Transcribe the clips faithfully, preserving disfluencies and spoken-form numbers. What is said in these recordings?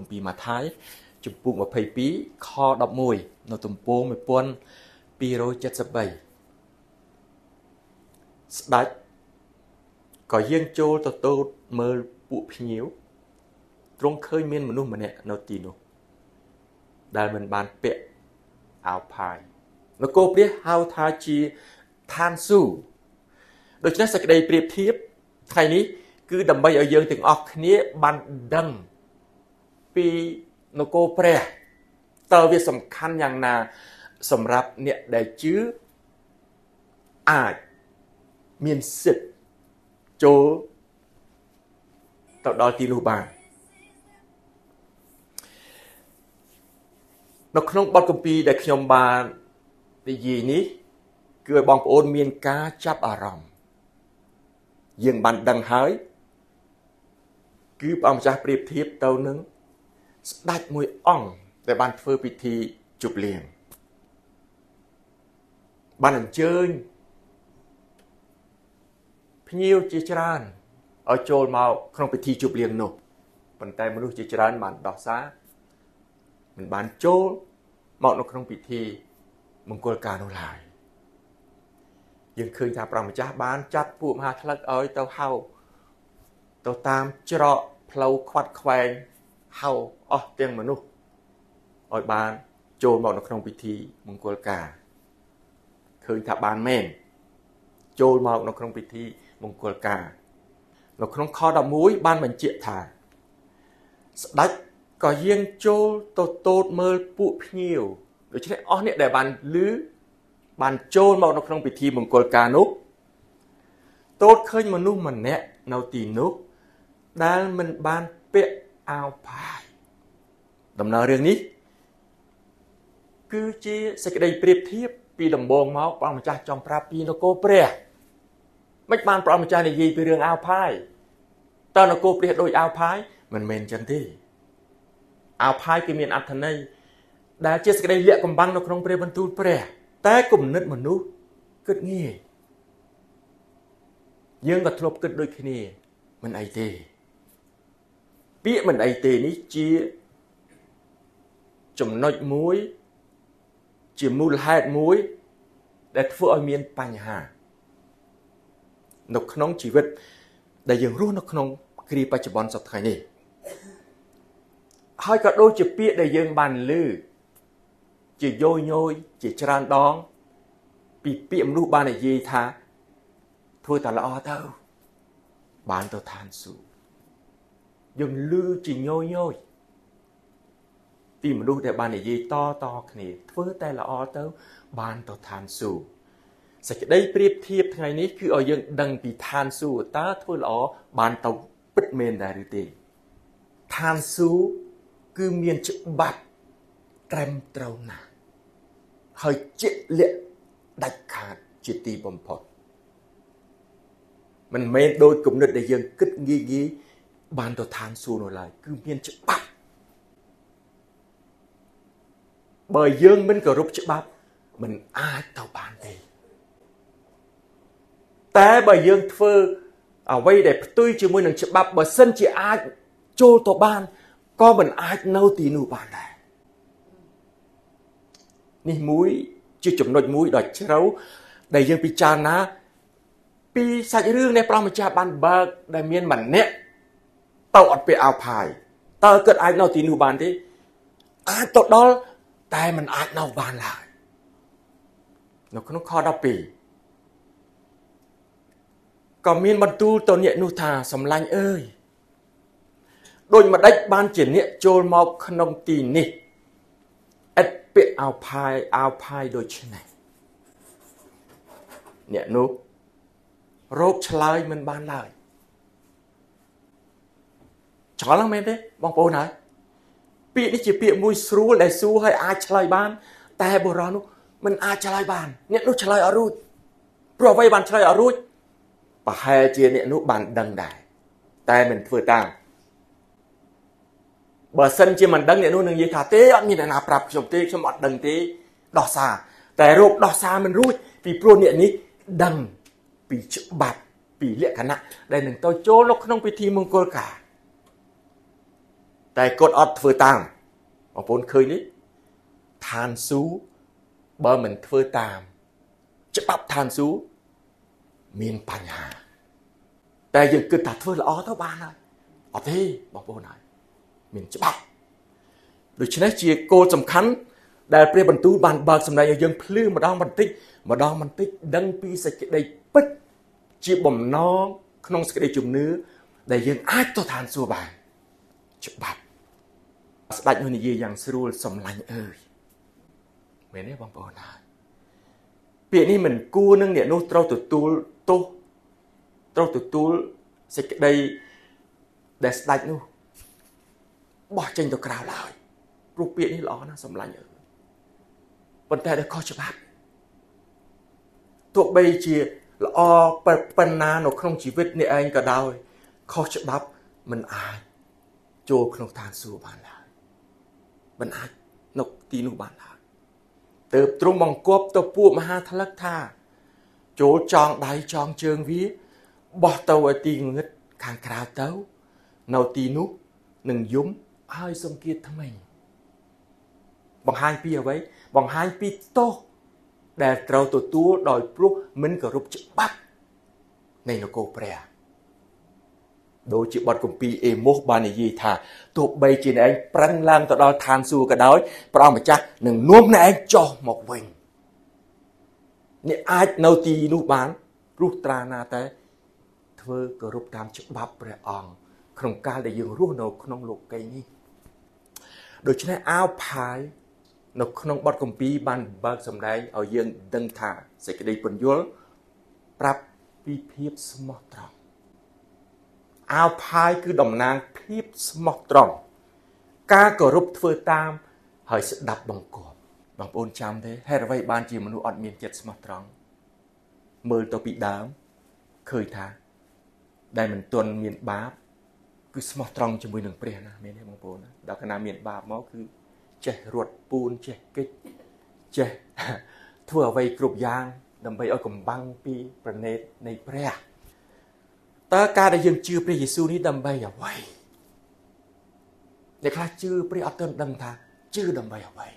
កំពីម៉ាថាយចំពុកยี่สิบสองខelevenនៅទំព័រtwelve seventy-threeស្ដេចក៏យាងចូលទៅទតមើលពួកភ្ញៀវទ្រង់ឃើញមានមនុស្សម្នាក់នៅទីនោះដែលមិនបានពាក់អាវផាយនគរព្រះហៅថាជាឋានស៊ូដូច្នេះសេចក្តីប្រៀបធៀបថ្ងៃនេះគឺដើម្បីឲ្យយើងទាំងអស់គ្នាបានដឹងពីនគរព្រះតើវាសំខាន់យ៉ាងណាសម្រាប់អ្នកដែលជឿអាចមានសិទ្ធិចូលទៅដល់ទីនោះបាននៅក្នុងបទគម្ពីរដែលខ្ញុំបាននិយាយនេះគឺឲ្យបងប្អូនមានការចាប់អារម្មណ៍យើងបានដឹងហើយគឺព្រះអង្គម្ចាស់ប្រៀបធៀបទៅនឹងស្ដេចមួយអង្គដែលបានធ្វើពិធីជប់លៀងបានអញ្ជើញភ្ញៀវជាច្រើនឲ្យចូលមកក្នុងពិធីជប់លៀងនោះប៉ុន្តែមនុស្សជាច្រើនបានដោះសារមិនបានចូលមកនៅក្នុងពិធីមង្គលការនោះឡើយយើងឃើញថាព្រះម្ចាស់បានចាត់ពួកមហាថ្លឹកឲ្យទៅហៅទៅតាមច្រកផ្លូវខ្វាត់ខ្វែងហៅអស់ទាំងមនុស្សឲ្យបានចូលមកនៅក្នុងពិធីមង្គលការឃើញថាបានមែនចូលមកនៅក្នុងពិធីមង្គលការនៅក្នុងខelevenបានបញ្ជាក់ថាស្ដេចក៏យាងចូលទៅទតមើលពួកភ្ញៀវដូច្នេះអស់អ្នកដែលបានឮបានចូលមកនៅក្នុងពិធីមង្គលការនោះទតឃើញមនុស្សម្នាក់នៅទីនោះដែលមិនបានពាក់អាវផាយដំណើររឿងនេះគឺជាសេចក្តីប្រៀបធៀបពីដំបូងមកព្រះម្ចាស់ចង់ប្រាប់ពីនគរព្រះមិនបានព្រះម្ចាស់និយាយពីរឿងអាវផាយតើនគរព្រះដូចអាវផាយមិនមែនចឹងទេអាវផាយគឺមានអត្ថន័យដែលជាសេចក្តីលាក់កំបាំងនៅក្នុងព្រះបន្ទូលព្រះតែគំនិតមនុស្សគិតងាយយើងក៏ធ្លាប់គិតដូចគ្នាមិនអីទេពាក្យមិនអីទេនេះជាចំណុចមួយជាមូលហេតុមួយដែលធ្វើឲ្យមានបញ្ហានៅក្នុងជីវិតដែលយើងរស់នៅក្នុងគ្រាបច្ចុប្បន្នសប្តាហ៍នេះហើយក៏ដូចជាពាក្យដែលយើងបានឮជាយោញយជាច្រើនដងពីពាក្យមនុស្សបាននិយាយថាធ្វើតែល្អទៅបានទៅឋានសួគ៌យើងឮជាញយញយពីមនុស្សដែលបាននិយាយតតគ្នាធ្វើតែល្អទៅបានទៅឋានសួគ៌សេចក្តីប្រៀបធៀបថ្ងៃនេះគឺឲ្យយើងដឹងពីឋានសួគ៌តើធ្វើល្អបានទៅពិតមែនដែរឬទេឋានសួគ៌គឺមានច្បាប់ត្រឹមត្រូវណាស់ហើយជាក់លាក់ដាច់ខាតជាទីបំផុតមិនមែនដោយគំនិតដែលយើងគិតងាយងាយបានទៅឋានសួគ៌នោះឡើយគឺមានច្បាប់បើយើងមិនគោរពច្បាប់មិនអាចទៅបានទេតែបើយើងធ្វើអ្វីដែលផ្ទុយជាមួយនឹងច្បាប់បើសិនជាអាចចូលទៅបានក៏មិនអាចនៅទីនោះបានដែរនេះមួយជាចំណុចមួយដ៏ជ្រៅដែលយើងពិចារណាពីសាច់រឿងនៃព្រះម្ចាស់បានបើកដែលមានម្នាក់ទៅអត់ពាក់អាវផាយតើគិតអាចនៅទីនោះបានទេអាចទៅដល់តែមិនអាចនៅបានឡើយនៅក្នុងខtwelveក៏មានបន្ទូលទៅអ្នកនោះថាសម្លាញ់អើយដូចម្ដេចបានជាអ្នកចូលមកក្នុងទីនេះឥតពាក់អាវផាយអាវផាយដូចនេះអ្នកនោះរោគឆ្លើយមិនបានឡើយឆ្ងល់មែនទេបងប្អូនហើយពាក្យនេះជាពាក្យមួយស្រួលដែលសួរឲ្យអាចឆ្លើយបានតែបុរសនោះមិនអាចឆ្លើយបានអ្នកនោះឆ្លើយអត់រួចព្រោះអ្វីបានឆ្លើយអត់រួចប្រហែលជាអ្នកនោះបានដឹងដែរតែមិនធ្វើតាមបើសិនជាមិនដឹងអ្នកនោះនឹងនិយាយថាទេអត់មានអ្នកណាប្រាប់ខ្ញុំទេខ្ញុំអត់ដឹងទេដោះសារតែរោគដោះសារមិនរួចពីព្រោះអ្នកនេះដឹងពីច្បាប់ពីលក្ខណៈដែលនឹងទៅចូលនៅក្នុងពិធីមង្គលការแต่กดอดធ្វើតាមបងប្អូនឃើញនេះឋានសួគ៌បើមិនធ្វើតាមច្បាប់ឋានសួគ៌មានបញ្ហាតែយើងគិតថាធ្វើល្អទៅបានហើយអត់ទេបងប្អូនហើយមានច្បាប់ដូច្នេះជាគោលសំខាន់ដែលព្រះបន្ទូលបានបើកសម្ដែងឲ្យយើងភ្លឺម្ដងបន្តិចម្ដងបន្តិចដឹងពីសេចក្តីពិតជាបំណងក្នុងសេចក្តីជំនឿដែលយើងអាចទៅឋានសួគ៌បានច្បាប់ស្ដេចនោះនិយាយយ៉ាងស្រួលសំឡាញ់អើយមែនទេបងប្អូនហើយពាក្យនេះមិនគួរនឹងអ្នកនោះត្រូវទទួលទោសត្រូវទទួលសេចក្តីដែលស្ដេចនោះបោះចេញទៅក្រៅឡើយព្រោះពាក្យនេះល្អណាស់សំឡាញ់អើយប៉ុន្តែដែលខុសច្បាប់ទោះបីជាល្អប៉ុណ្ណានៅក្នុងជីវិតអ្នកឯងក៏ដោយខុសច្បាប់មិនអាចចូលក្នុងឋានសួគ៌បានឡើយមិនអាចនៅទីនោះបានឡើយទើបទ្រង់បង្គាប់ទៅពួកមហាថ្លឹកថាចូលចងដៃចងជើងវាបោះទៅឲ្យទីងងឹតខាងក្រៅទៅនៅទីនោះនឹងយំហើយសង្កៀតថ្មីបង្ហាញពីអ្វីបង្ហាញពីទោសដែលត្រូវទទួលដោយព្រោះមិនគោរពច្បាប់នៃនគរព្រះដូចជាបទគម្ពីរអេម៉ូសបាននិយាយថាទោះបីជាអ្នកឯងប្រឹងឡើងទៅដល់ឋានសួគ៌ក៏ដោយព្រះអង្គម្ចាស់នឹងនាំអ្នកឯងចុះមកវិញអ្នកអាចនៅទីនោះបានព្រោះត្រាណាតែធ្វើគោរពតាមច្បាប់ព្រះអង្គក្នុងកាលដែលយើងរស់នៅក្នុងលោកីយ៍នេះដូច្នេះអាវផាយនៅក្នុងបទគម្ពីរបានបើកសម្ដែងឲ្យយើងដឹងថាសេចក្តីពន្យល់ប្រាប់ពីភាពស្មោះត្រង់អាវផាយគឺតំណាងភាពស្មោះត្រង់ការគោរពធ្វើតាមហើយស្ដាប់បង្គាប់បងប្អូនចាំទេហេតុអ្វីបានជាមនុស្សអត់មានចិត្តស្មោះត្រង់មើលទៅពីដើមឃើញថាដែលមិនទាន់មានបាបគឺស្មោះត្រង់ជាមួយនឹងព្រះណាមែនទេបងប្អូនណាដល់កាលណាមានបាបមកគឺចេះរត់ពូនចេះកិច្ចចេះធ្វើអ្វីគ្រប់យ៉ាងដើម្បីឲ្យកំបាំងពីប្រណេតនៃព្រះតើការដែលយើងជឿព្រះយេស៊ូវនេះដើម្បីអ្វីអ្នកខ្លះជឿព្រះអត់ទាន់ដឹងថាជឿដើម្បីអ្វី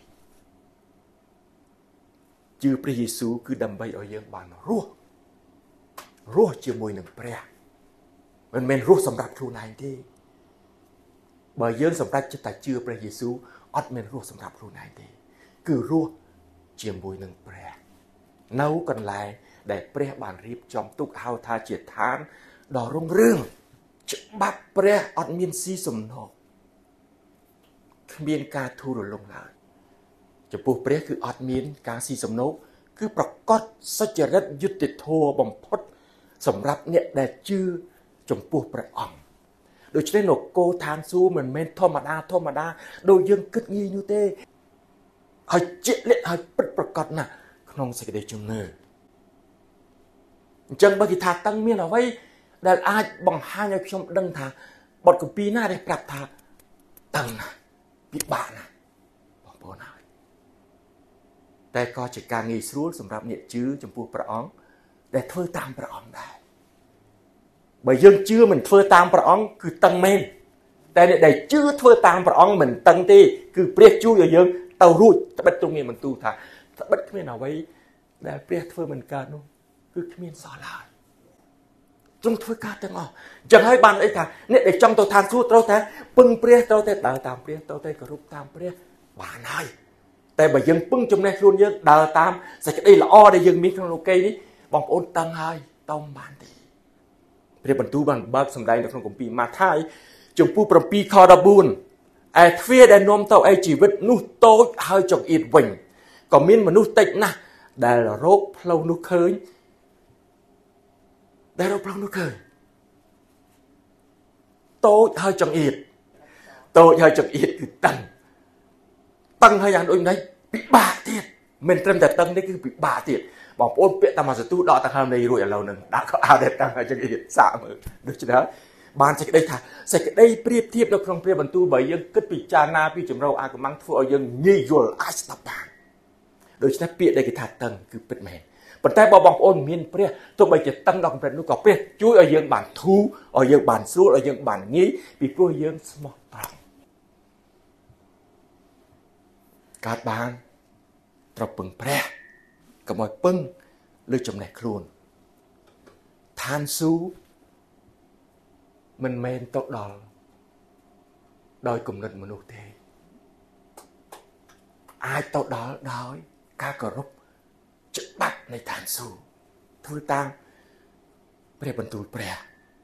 ជឿព្រះយេស៊ូវគឺដើម្បីឲ្យយើងបានរស់រស់ជាមួយនឹងព្រះមិនមែនរស់សម្រាប់ខ្លួនឯងទេបើយើងសម្រេចចិត្តតែជឿព្រះយេស៊ូវអត់មានរស់សម្រាប់ខ្លួនឯងទេគឺរស់ជាមួយនឹងព្រះនៅកន្លែងដែលព្រះបានរៀបចំទុកហៅថាជាឋានដ៏រុងរឿងច្បាប់ព្រះអត់មានស៊ីសំណងគ្មានការធូររលុងឡើយចំពោះព្រះគឺអត់មានការស៊ីសំណងគឺប្រកបសុចរិតយុត្តិធម៌បំផុតសម្រាប់អ្នកដែលជឿចំពោះព្រះអង្គដូច្នេះនគរឋានសួគ៌មិនមែនធម្មតាធម្មតាដូចយើងគិតងាយនោះទេហើយជាក់លាក់ហើយពិតប្រាកដណាស់ក្នុងសេចក្តីជំនឿអញ្ចឹងបើគេថាតឹងមានអ្វីដែលអាចបង្ហាញឲ្យខ្ញុំដឹងថាបទគម្ពីរណាដែលប្រាប់ថាតឹងណាពិបាកណាបងប្អូនហើយតែក៏ជាការងាយស្រួលសម្រាប់អ្នកជឿចំពោះព្រះអង្គដែលធ្វើតាមព្រះអង្គដែរបើយើងជឿមិនធ្វើតាមព្រះអង្គគឺតឹងមែនតែអ្នកដែលជឿធ្វើតាមព្រះអង្គមិនតឹងទេគឺព្រះជួយឲ្យយើងទៅរួចត្បិតទ្រង់មានបន្ទូលថាត្បិតគ្មានអ្វីដែលព្រះធ្វើមិនកើតនោះគឺគ្មានសល់ឡើយទ្រង់ធ្វើការទាំងអស់អញ្ចឹងហើយបានអីថាអ្នកដែលចង់ទៅឋានសួគ៌ត្រូវតែពឹងព្រះត្រូវតែដើរតាមព្រះត្រូវតែគោរពតាមព្រះបានហើយតែបើយើងពឹងចំណេះខ្លួនយើងដើរតាមសេចក្តីល្អដែលយើងមានក្នុងលោកីយ៍នេះបងប្អូនតឹងហើយតោមបានទេព្រះបន្ទូលបានបើកសម្ដែងនៅក្នុងគម្ពីរម៉ាថាយជំពូក7ខ14ឯទ្វារដែលនាំទៅឯជីវិតនោះតូចហើយចង្អៀតវិញក៏មានមនុស្សតិចណាស់ដែលរកផ្លូវនោះឃើញដែលរកផ្លូវនោះឃើញតូចហើយចង្អៀតតូចហើយចង្អៀតគឺតឹងតឹងហើយយ៉ាងដូចម្ដេចពិបាកទៀតមិនត្រឹមតែតឹងទេគឺពិបាកទៀតបងប្អូនពាក់តាមសទូដកទៅខាងនៃរួចឥឡូវហ្នឹងដាក់ក៏អោដែលតឹងហើយចឹងទៀតសាកមើលដូច្នេះបានសេចក្តីថាសេចក្តីប្រៀបធៀបនៅក្នុងព្រះបន្ទូលបើយើងគិតពិចារណាពីចម្រៅអាកំងធ្វើឲ្យយើងងាយយល់អាចស្ដាប់បានដូច្នេះពាក្យដែលគេថាតឹងគឺពិតមែនប៉ុន្តែបើបងប្អូនមានព្រះទោះបីជាតឹងដល់កម្រិតនោះក៏ព្រះជួយឲ្យយើងបានធូរឲ្យយើងបានស្រួលឲ្យយើងបានងាយពីព្រោះយើងស្មោះត្រង់កើតបានត្រូវពឹងព្រះកុំឲ្យពឹងលើចំណេះខ្លួនឋានសួគ៌មិនមែនទៅដល់ដោយគំនិតមនុស្សទេអាចទៅដល់ដោយការគោរពច្បាប់នៃឋានសួគ៌ធ្វើតាមព្រះបន្ទូលព្រះ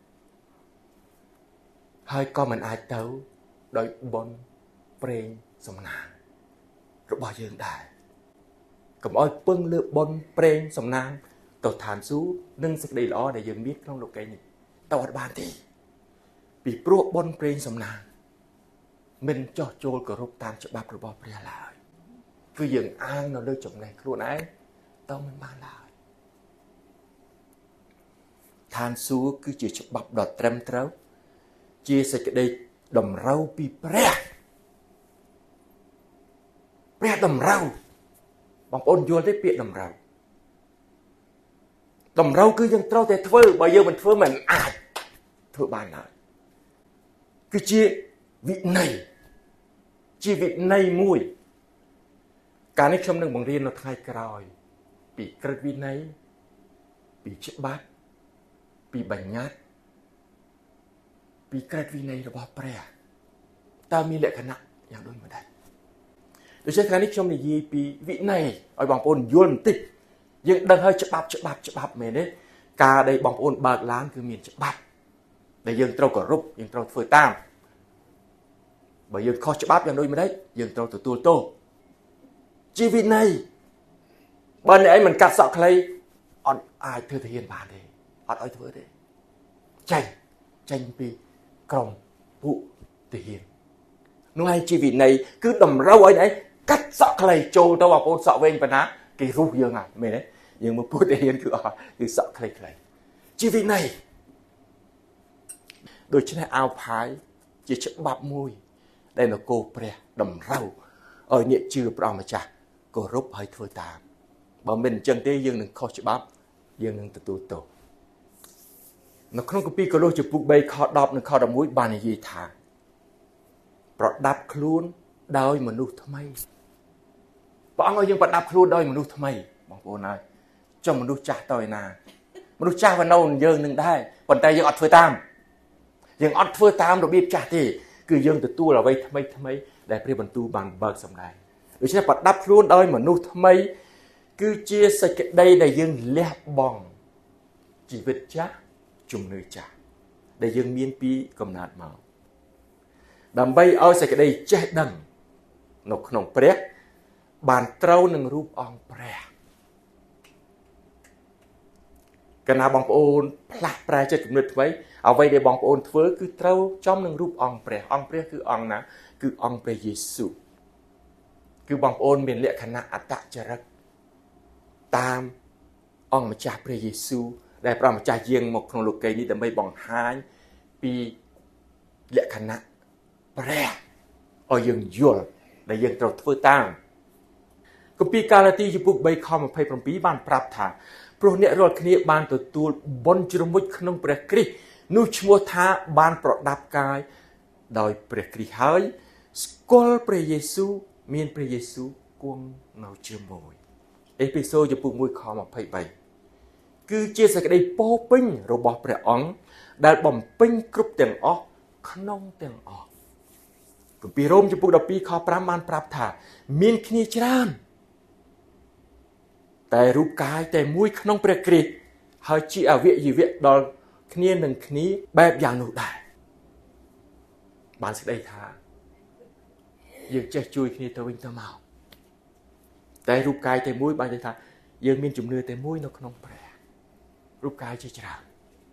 ហើយក៏មិនអាចទៅដោយបុណ្យប្រេងសំណាងរបស់យើងដែរកុំឲ្យពឹងលើបុណ្យប្រេងសំណាងទៅឋានសួគ៌និងសេចក្តីល្អដែលយើងមានក្នុងលោកីនេះទៅអត់បានទេពីព្រោះបុណ្យប្រេងសំណាងមិនចោះចូលគោរពតាមច្បាប់របស់ព្រះឡើយគឺយើងអាងនៅលើចំណេះខ្លួនឯងទៅមិនបានឡើយឋានសួគ៌គឺជាច្បាប់ដ៏ត្រឹមត្រូវជាសេចក្តីតម្រូវពីព្រះព្រះតម្រូវបងប្អូនយល់ទេពាក្យតម្រូវតម្រូវគឺយើងត្រូវតែធ្វើបើយើងមិនធ្វើមិនអាចធ្វើបានឡើយគឺជាវិន័យជាវិន័យមួយការនេះខ្ញុំនឹងបង្រៀននៅថ្ងៃក្រោយពីក្រឹតវិន័យពីច្បាប់ពីបញ្ញត្តិពីក្រឹតវិន័យរបស់ព្រះតើមានលក្ខណៈយ៉ាងដូចម្ដេចដូច្នេះថ្ងៃនេះខ្ញុំនិយាយពីវិន័យឲ្យបងប្អូនយល់បន្តិចយើងដឹងហើយច្បាប់ច្បាប់ច្បាប់មែនទេការដែលបងប្អូនបើកឡានគឺមានច្បាប់ដែលយើងត្រូវគោរពយើងត្រូវធ្វើតាមបើយើងខុសច្បាប់យ៉ាងដូចម្ដេចយើងត្រូវទទួលទោសជាវិន័យបើអ្នកឯងមិនកាត់សក់ខ្លីអត់អាចធ្វើទាហានបានទេអត់ឲ្យធ្វើទេចេញចេញពីក្រុមពួកទាហាននោះឯងជាវិន័យគឺតម្រូវឲ្យឯងកាត់សក់ខ្លីចូលទៅបងប្អូនសក់វែងប៉ុណ្ណាគេរុះយើងហើយមែនទេយើងមកពួកទាហានគឺអត់គឺសក់ខ្លីខ្លីជាវិន័យដូច្នេះអាវផាយជាច្បាប់មួយដែលនគរព្រះតម្រូវឲ្យអ្នកជឿព្រះអង្គម្ចាស់គោរពហើយធ្វើតាមបើមិនអញ្ចឹងទេយើងនឹងខុសច្បាប់យើងនឹងទទួលទោសនៅក្នុងគម្ពីរកូឡូសជំពូកបីខដប់និងខដប់មួយបាននិយាយថាប្រដាប់ខ្លួនដោយមនុស្សថ្មីព្រះអង្គឲ្យយើងប្រដាប់ខ្លួនដោយមនុស្សថ្មីបងប្អូនហើយចុះមនុស្សចាស់ទៅឯណាមនុស្សចាស់វានៅយើងនឹងដែរប៉ុន្តែយើងអត់ធ្វើតាមយើងអត់ធ្វើតាមរបៀបចាស់ទេគឺយើងទទួលអ្វីថ្មីថ្មីដែលព្រះបន្ទូលបានបើកសម្ដែងដូច្នេះប្រដាប់ខ្លួនដោយមនុស្សថ្មីគឺជាសេចក្តីដែលយើងលះបង់ជីវិតចាស់ជំនឿចាស់ដែលយើងមានពីកំណើតមកដើម្បីឲ្យសេចក្តីចេះដឹងនៅក្នុងព្រះបានត្រូវនឹងរូបអង្គព្រះកាលណាបងប្អូនផ្លាស់ប្រែចិត្តគំនិតថ្មីអ្វីដែលបងប្អូនធ្វើគឺត្រូវចំនឹងរូបអង្គព្រះអង្គព្រះគឺអង្គណាគឺអង្គព្រះយេស៊ូវគឺបងប្អូនមានលក្ខណៈអត្តចរិតតាមអង្គម្ចាស់ព្រះយេស៊ូវដែលព្រះម្ចាស់យាងមកក្នុងលោកីយ៍នេះដើម្បីបង្ហាញពីលក្ខណៈព្រះឲ្យយើងយល់ដែលយើងត្រូវធ្វើតាមគម្ពីរកាឡាទីជំពូកបីខម្ភៃប្រាំពីរបានប្រាប់ថាព្រោះអ្នករាល់គ្នាបានទទួលបុណ្យជ្រមុជក្នុងព្រះគ្រីស្ទនោះឈ្មោះថាបានប្រដាប់កាយដោយព្រះគ្រីស្ទហើយស្គាល់ព្រះយេស៊ូវមានព្រះយេស៊ូវគង់នៅជាមួយអេពីសូតជំពូកមួយខម្ភៃបីគឺជាសេចក្តីពោពេញរបស់ព្រះអង្គដែលបំពេញគ្រប់ទាំងអស់ក្នុងទាំងអស់គម្ពីររ៉ូមជំពូកដប់ពីរខប្រាំបានប្រាប់ថាមានគ្នាច្រើនតែរូបកាយតែមួយក្នុងព្រះគ្រីស្ទហើយជាអវយវៈដល់គ្នានឹងគ្នាបែបយ៉ាងនោះដែរបានសេចក្តីថាយើងចេះជួយគ្នាទៅវិញទៅមកតែរូបកាយតែមួយបាននិយាយថាយើងមានជំនឿតែមួយនៅក្នុងព្រះរូបកាយជាច្រើន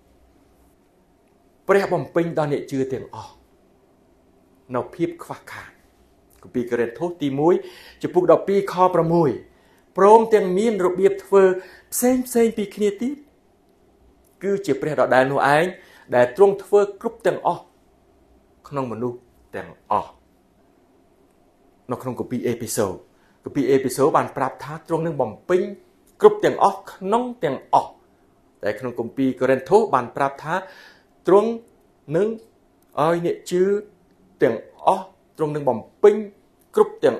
ព្រះបំពេញដល់អ្នកជឿទាំងអស់នៅភាពខ្វះខាតគម្ពីរកូរិនថូសទីមួយជំពូកដប់ពីរខប្រាំមួយព្រមទាំងមានរបៀបធ្វើផ្សេងផ្សេងពីគ្នាទៀតគឺជាព្រះដដែលនោះឯងដែលទ្រង់ធ្វើគ្រប់ទាំងអស់ក្នុងមនុស្សទាំងអស់នៅក្នុងគម្ពីរអេពីសូគម្ពីរអេពីសូបានប្រាប់ថាទ្រង់នឹងបំពេញគ្រប់ទាំងអស់ក្នុងទាំងអស់តែក្នុងគម្ពីរកូរិនថូសបានប្រាប់ថាទ្រង់នឹងឲ្យអ្នកជឿទាំងអស់ទ្រង់នឹងបំពេញគ្រប់ទាំងអស់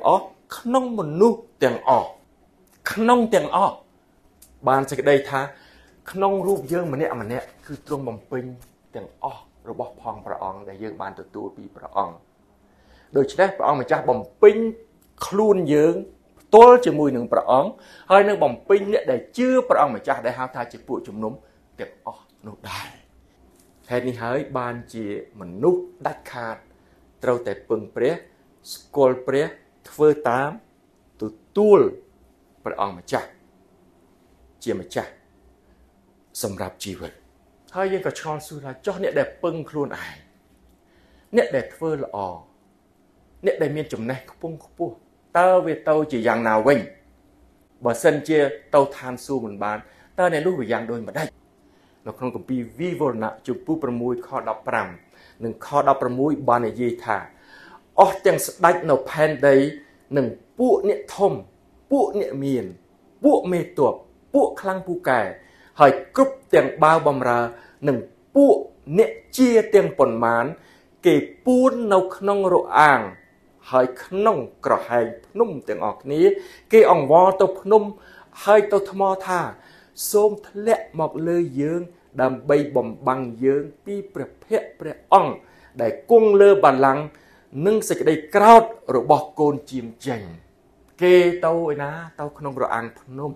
ក្នុងមនុស្សទាំងអស់ក្នុងទាំងអស់បានសេចក្តីថាក្នុងរូបយើងម្នាក់ម្នាក់គឺទ្រង់បំពេញទាំងអស់របស់ផងព្រះអង្គដែលយើងបានទទួលពីព្រះអង្គដូច្នេះព្រះអង្គម្ចាស់បំពេញខ្លួនយើងផ្ទាល់ជាមួយនឹងព្រះអង្គហើយនឹងបំពេញអ្នកដែលជឿព្រះអង្គម្ចាស់ដែលហៅថាជាពួកជំនុំទាំងអស់នោះដែរហេតុនេះហើយបានជាមនុស្សដាច់ខាតត្រូវតែពឹងព្រះស្គាល់ព្រះធ្វើតាមទទួលព្រះអង្គម្ចាស់ជាម្ចាស់សម្រាប់ជីវិតហើយយើងក៏ឆ្ងល់សួរថាចុះអ្នកដែលពឹងខ្លួនឯងអ្នកដែលធ្វើល្អអ្នកដែលមានចំណេះខ្ពង់ខ្ពស់តើវាទៅជាយ៉ាងណាវិញបើសិនជាទៅឋានសួគ៌មិនបានតើអ្នកនោះវាយ៉ាងដូចម្ដេចនៅក្នុងគម្ពីរវិវរណៈជំពូកប្រាំខដប់ប្រាំនិងខដប់ប្រាំបាននិយាយថាអស់ទាំងស្ដេចនៅផែនដីនិងពួកអ្នកធំពួកអ្នកមានពួកមេទ័ពពួកខ្លាំងពូកែហើយគ្រប់ទាំងបាវបំរើនិងពួកអ្នកជាទាំងប៉ុន្មានគេពួននៅក្នុងរអាងហើយក្នុងក្រហែងភ្នំទាំងអស់គ្នាគេអង្វរទៅភ្នំហើយទៅថ្មថាសូមធ្លាក់មកលើយើងដើម្បីបំបាំងយើងពីព្រះភ័ក្ត្រព្រះអង្គដែលគង់លើបល្ល័ង្កនិងសេចក្តីក្រោធរបស់កូនជាមចេញគេទៅឯណាទៅក្នុងរអាងភ្នំ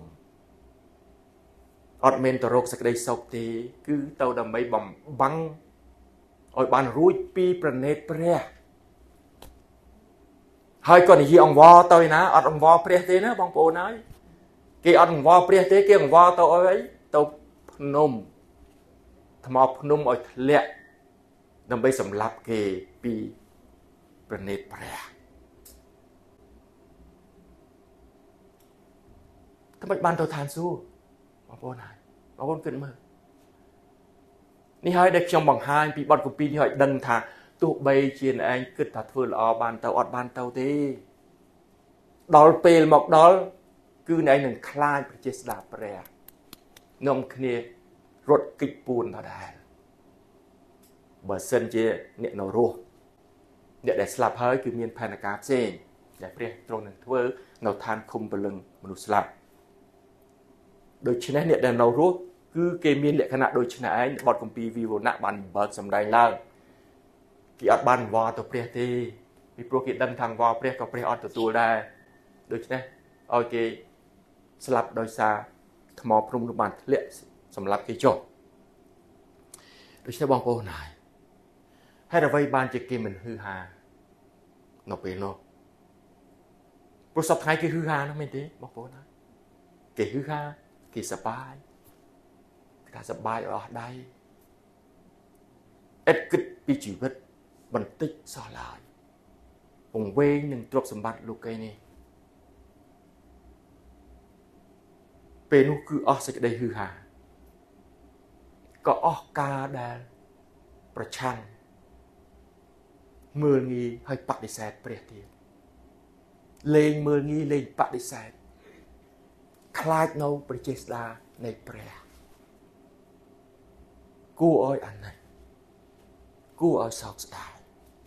អត់មានទៅរកសេចក្តីសុខទេគឺទៅដើម្បីបំបាំងឲ្យបានរួចពីប្រណេតព្រះហើយក៏និយាយអង្វរទៅឯណាអត់អង្វរព្រះទេណាបងប្អូនហើយគេអត់អង្វរព្រះទេគេអង្វរទៅអីទៅភ្នំថ្មភ្នំឲ្យធ្លាក់ដើម្បីសម្លាប់គេពីប្រណេតព្រះថ្មីបានទៅឋានសួគ៌បងប្អូនហើយបងប្អូនគិតមើលនេះហើយដែលខ្ញុំបង្ហាញពីបទគម្ពីរនេះឲ្យដឹងថាទោះបីជាអ្នកឯងគិតថាធ្វើល្អបានទៅអត់បានទៅទេដល់ពេលមកដល់គឺអ្នកឯងនឹងខ្លាចប្រជាស្ដាព្រះនាំគ្នារត់គេចពួនដដែលបើសិនជាអ្នកនៅរស់អ្នកដែលស្លាប់ហើយគឺមានផែនការផ្សេងដែលព្រះទ្រង់នឹងធ្វើនៅឋានឃុំពលឹងមនុស្សស្លាប់ដូច្នេះអ្នកដែលនៅរស់គឺគេមានលក្ខណៈដូចនេះឯងបទគម្ពីរវិវរណៈបានបើកសម្ដែងឡើងគេអត់បានវល់ទៅព្រះទេពីព្រោះគេដឹងថាវល់ព្រះក៏ព្រះអត់ទទួលដែរដូច្នេះឲ្យគេស្លាប់ដោយសារថ្មភ្នំនោះបានធ្លាក់សម្លាប់គេចុះដូច្នេះបងប្អូនហើយហេតុអ្វីបានជាគេមិនហ៊ឺហានៅពេលនោះព្រោះសពថ្ងៃគេហ៊ឺហានោះមែនទេបងប្អូនហើយគេហ៊ឺហាគេសប្បាយគេថាសប្បាយអស់ដៃអត់គិតពីជីវិតបន្តិចសោះឡើយពងវែងនឹងទ្រព្យសម្បត្តិលោកីនេះពេលនោះគឺអស់សេចក្តីហ៊ឺហាក៏អស់ការដែលប្រឆាំងមើលងាយហើយបដិសេធព្រះទៀតលេងមើលងាយលេងបដិសេធខ្លាចនៅប្រជាស្ដានៃព្រះគួរឲ្យអាណិតគួរឲ្យសោកស្ដាយ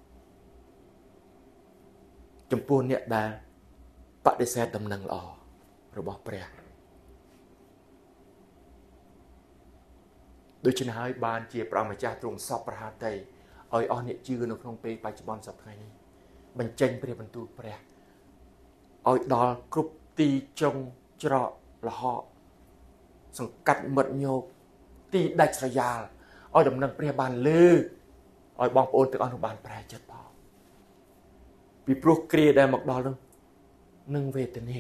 ចំពោះអ្នកដែលបដិសេធដំណឹងល្អរបស់ព្រះដូច្នេះហើយបានជាព្រះម្ចាស់ទ្រង់សពប្រហាតីឲ្យអស់អ្នកជឿនៅក្នុងពេលបច្ចុប្បន្នសប្តាហ៍នេះបញ្ចេញព្រះបន្ទូលព្រះឲ្យដល់គ្រប់ទីចុងច្រកលហកសង្កាត់មិត្តញោកទីដាច់ស្រយាលឲ្យដំណឹងព្រះបានលើឲ្យបងប្អូនទាំងអស់នោះបានប្រែចិត្តផងពីព្រោះគ្រាដែលមកដល់នោះនឹងវេទនា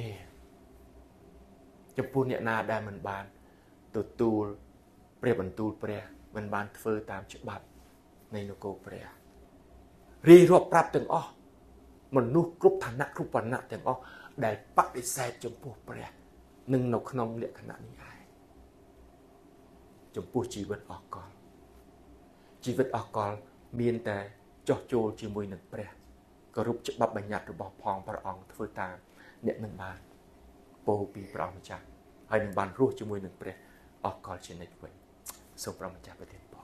ចំពោះអ្នកណាដែលមិនបានទទួលព្រះបន្ទូលព្រះមិនបានធ្វើតាមច្បាប់នៃនគរព្រះរីរាប់ប្រាប់ទាំងអស់មនុស្សគ្រប់ឋានៈគ្រប់វណ្ណៈទាំងអស់ដែលបដិសេធចំពោះព្រះនឹងនៅក្នុងលក្ខណៈនេះឯងចំពោះជីវិតអកលជីវិតអកលមានតែចោះចូលជាមួយនឹងព្រះគោរពច្បាប់បញ្ញត្តិរបស់ផងព្រះអង្គធ្វើតាមអ្នកនឹងបានពោលពីព្រះអង្គម្ចាស់ហើយនឹងបានរស់ជាមួយនឹងព្រះអកលជានិច្ចវិញសូមព្រះម្ចាស់ប្រទានពរ